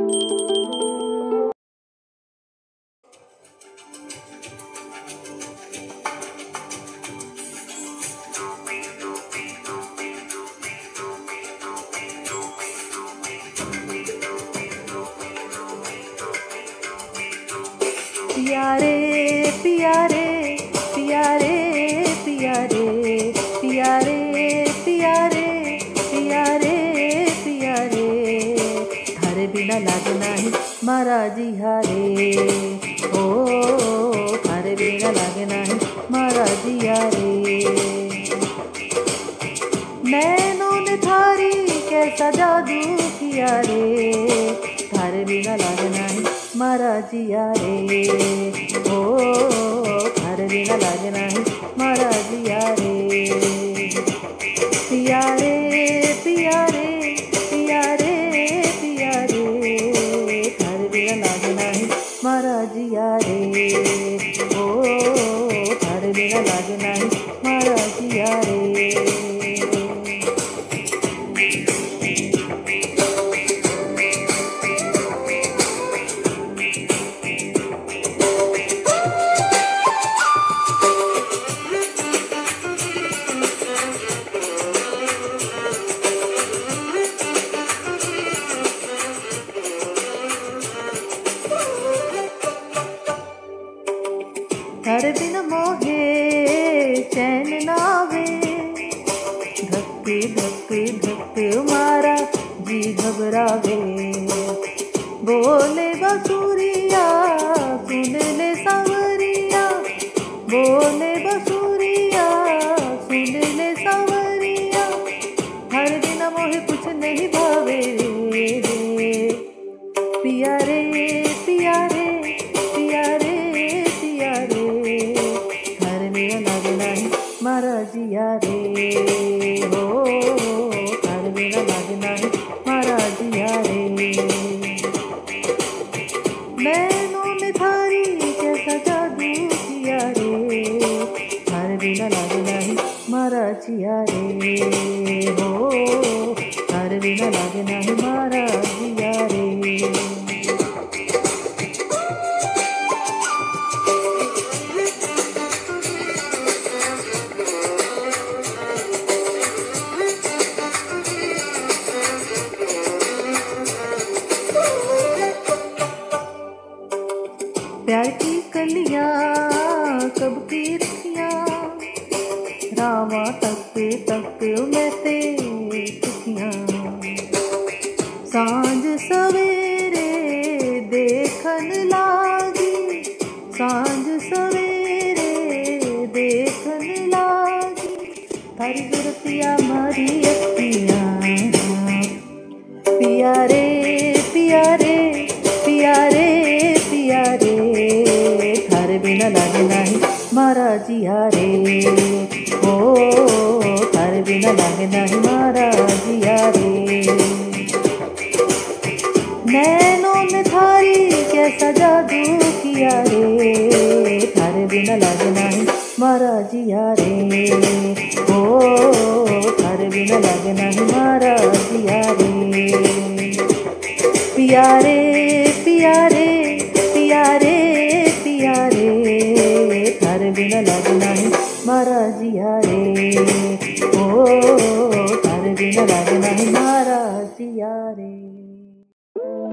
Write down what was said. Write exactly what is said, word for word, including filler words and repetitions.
पियारे पियारे पियारे पियारे पियारे पियारे पियारे पियारे थारे बिना लागे नाही मारा जिया रे। ओ थारे बिना लागे नाही मारा जिया रे। नैनों ने थारी कैसा जादू किया रे। थारे बिना लागे नाही मारा जिया रे। ओ थारे बिना लागे नाही मारा जिया रे। पिया रे पिया रे पिया रे पिया रे थारे बिना लागे नाही मारा जिया रे। ओ थारे बिना लागे नाही मारा जिया रे। थारे बिना मोहे चैन नावे। धक धक धक मारा जी घबरावे। बोले बसुरिया सुन ले सांवरिया। बोले बसुरिया सुन ले सांवरिया। थारे बिना मोहे कुछ नहीं भावे रे। पिया रे पिया रे पिया रे पिया रे थारे बिना लागे नाही मारा जिया रे। हो थारे बिना लागे नाही मारा जिया रे। नैनों ने थारी कैसा जादू किया रे। थारे बिना लागे नाही मारा जिया रे। हो थारे बिना लागे नाही मारा जिया रे। प्यार की कलियां कब की रखियां। रावा तक तक मैं ते सुखियां। सांझ सवेरे देखन लागी। सांझ सवेरे देखन लागी। थारी गुरतिया मारी अखियां। पिया रे पिया रे पिया रे पिया रे थारे बिना लागे नाही मारा जिया रे। ओ थारे बिना लागे नाही मारा जिया रे। नैनों ने थारी कैसा जादू किया रे। थारे बिना लागे नाही मारा जिया रे। ओ थारे बिना लागे नाही मारा जिया रे। पिया रे पिया रे पिया रे पिया रे थारे बिना लागे नाही मारा जिया रे। ओ थारे बिना लागे नाही मारा जिया रे।